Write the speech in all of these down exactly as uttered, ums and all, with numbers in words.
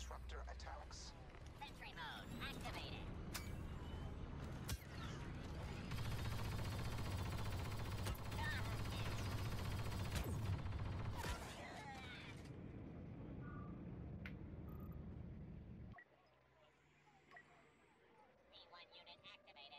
disruptor attacks. Sentry mode activated. V one unit activated.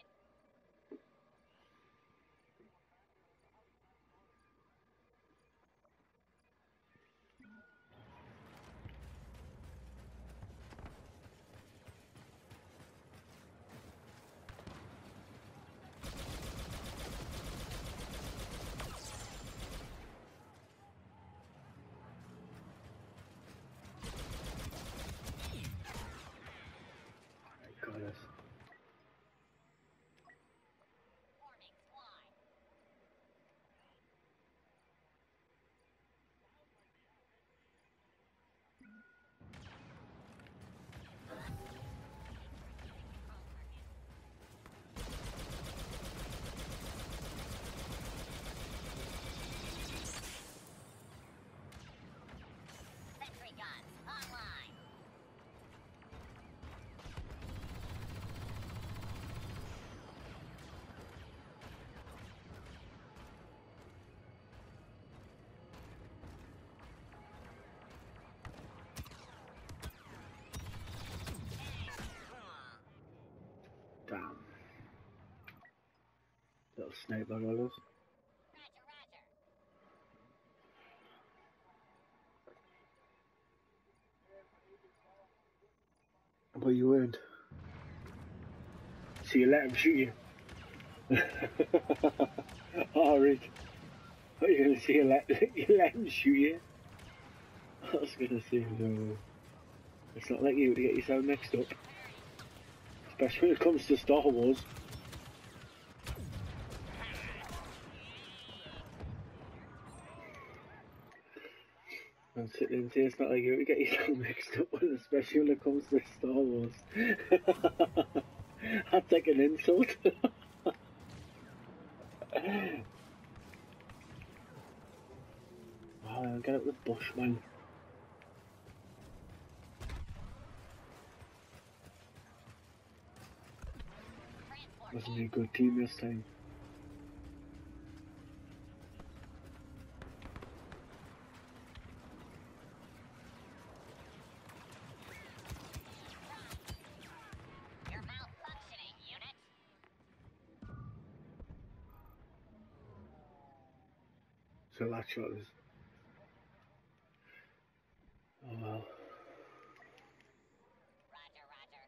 Got us. Forming squad. Sentry guns online. Damn. Little snake bug all us. Roger, roger. But you weren't. So you let him shoot you. Oh, Rick. What are you gonna say? You let, you let him shoot you? I was gonna say, no. It's not like you to get yourself mixed up. Especially when it comes to Star Wars. I'm sitting and saying it's not like you to get yourself mixed up with, especially when it comes to Star Wars. That's like an insult. Oh, get up the bush, man. Wasn't a good team this time. You're malfunctioning, unit. So that shot is. Oh well. Roger, roger.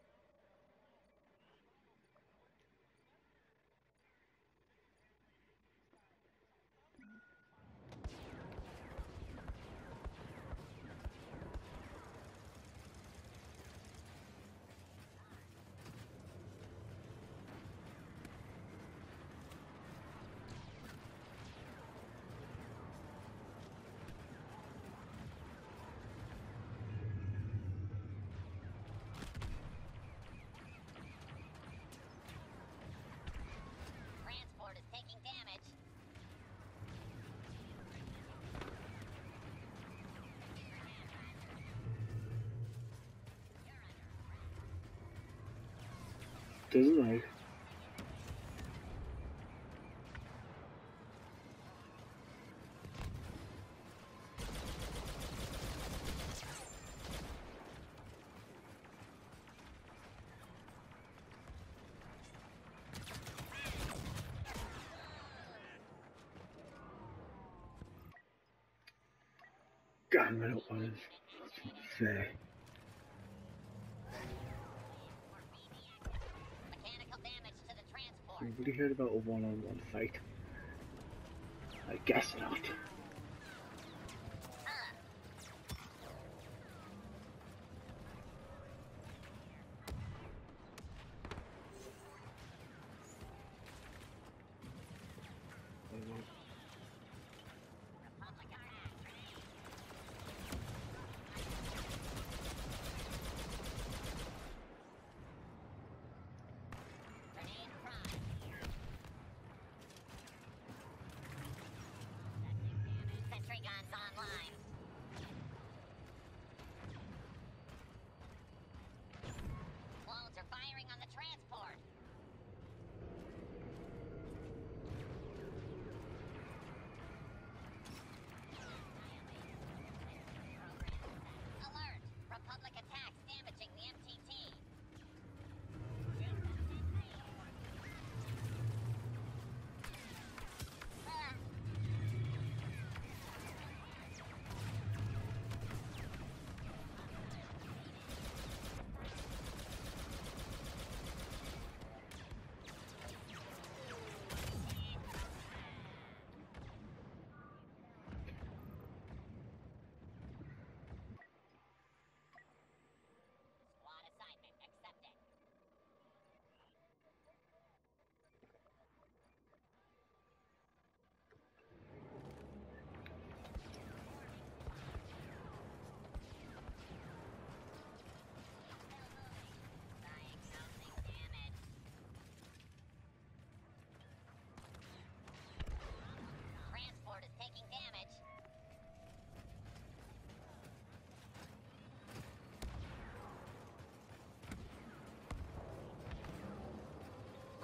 Transport is taking damage. Doesn't like. Damn it, it was. That's not fair. Mechanical damage to the transport. Nobody heard about a one-on-one fight? I guess not. Uh, Republic attack. Grenade prime. Sentry guns online.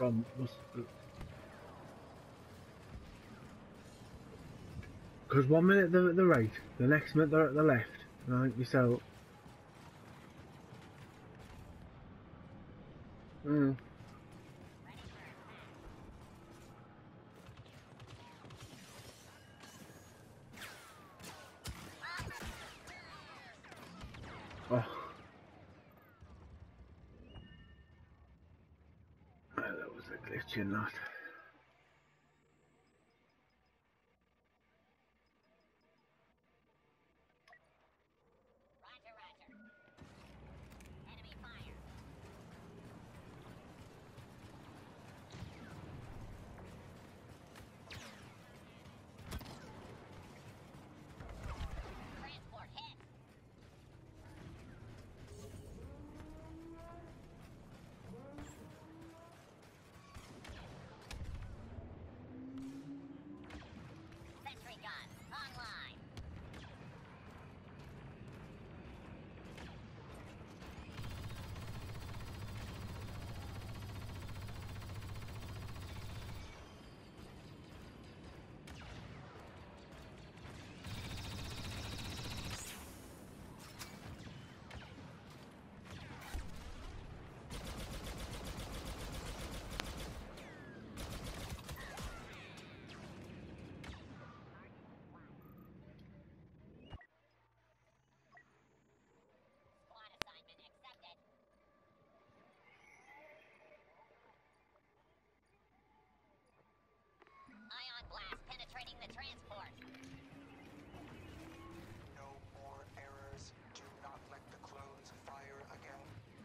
from because one minute they're at the right, the next minute they're at the left, right? So, mm. Oh, well, that was a glitch in that. Roger, roger. Enemy fire. Transport hit. Sentry gun online. Squad assignment accepted. Ion blast penetrating the transport. No more errors. Do not let the clones fire again.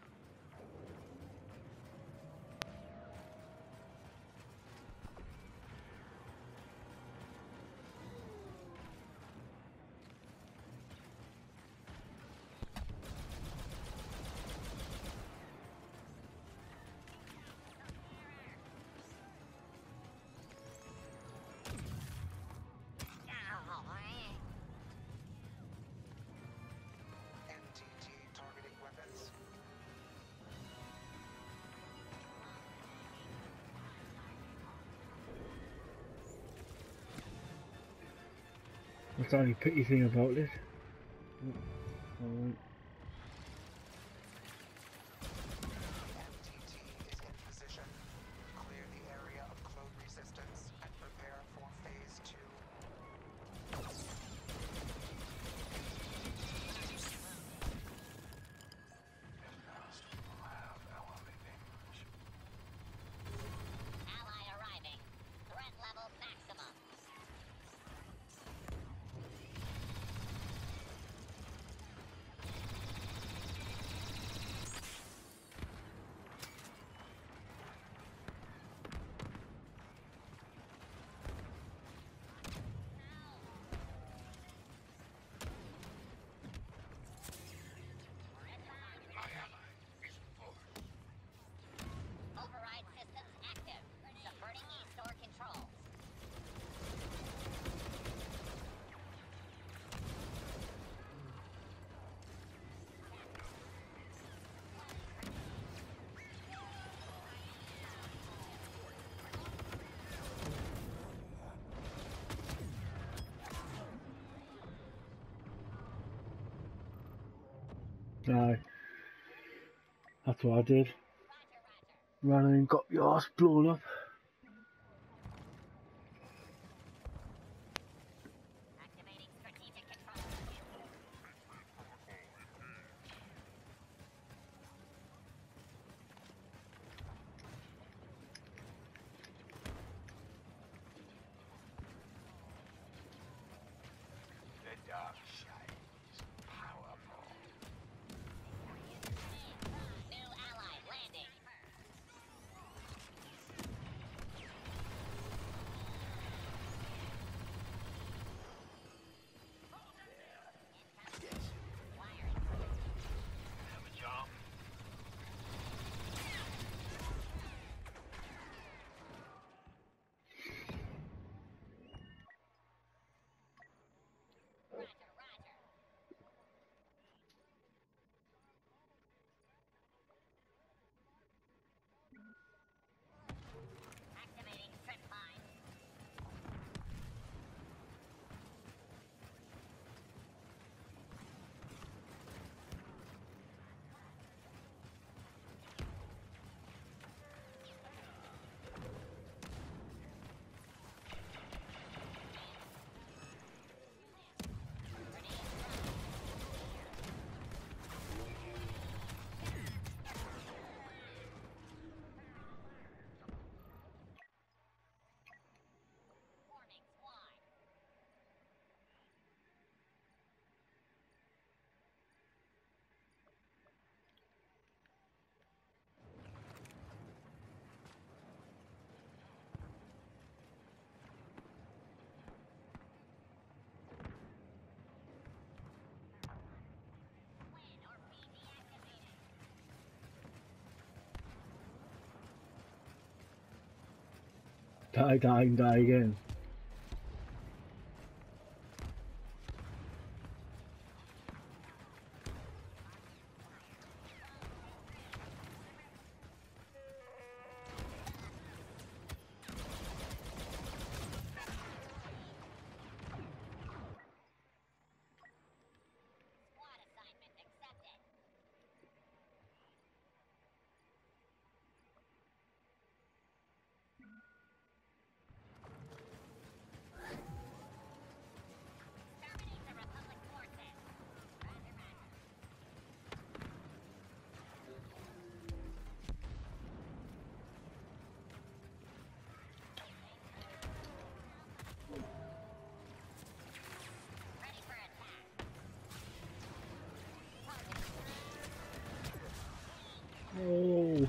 N T T targeting weapons. That's the only pity thing about it. Alright. N T T is in position. Clear the area of clone resistance and prepare for phase two. Ally arriving. Threat level maximum. Override systems active. Subverting E-store controls. Aye. That's what I did. Roger, roger. Ran in and got your ass blown up. Activating strategic control. The dark side is powerful. New ally landing. Die, die, and die again. Squad assignment accepted. Exterminate the Republic forces. Roger, roger. Ready for attack. Oh.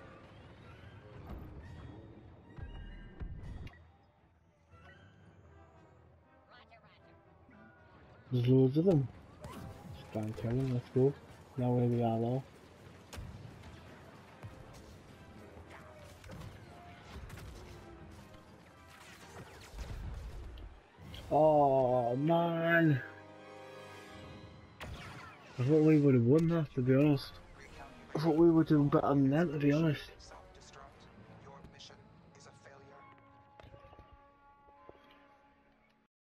Roger, roger. There's loads of them. Stand turning, let's go. Now where we are though. Oh man! I thought we would have won that, to be honest. I thought we were doing better than them, to be honest. So